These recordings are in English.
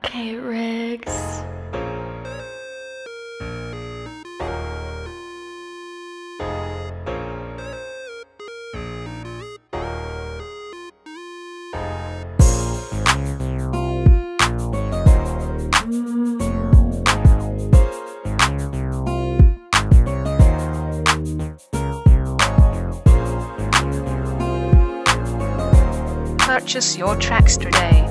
Okay, Riggs. Purchase your tracks today.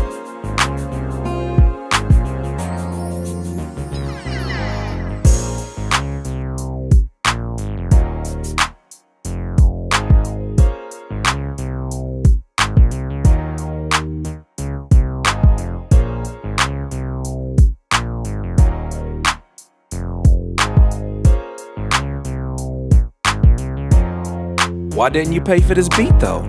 Why didn't you pay for this beat though?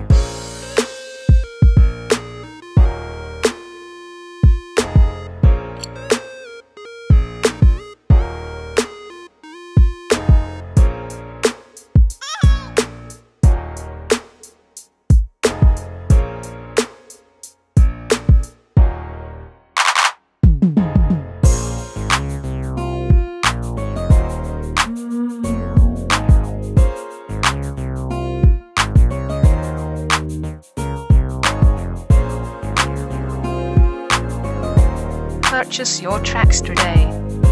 Purchase your tracks today.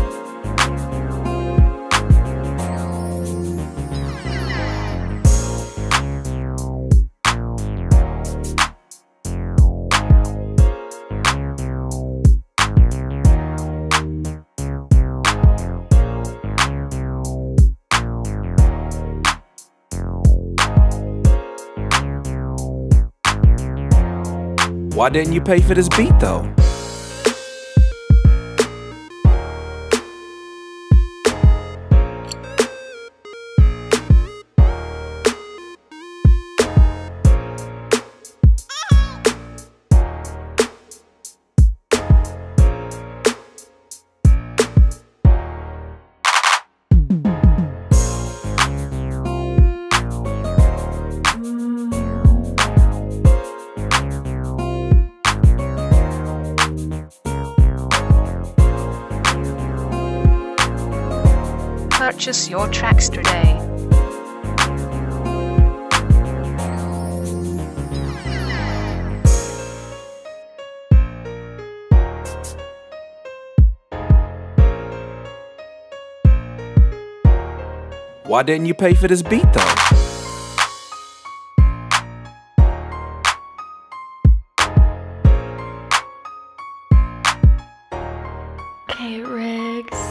Why didn't you pay for this beat though? Purchase your tracks today. Why didn't you pay for this beat though? Okay, Riggs.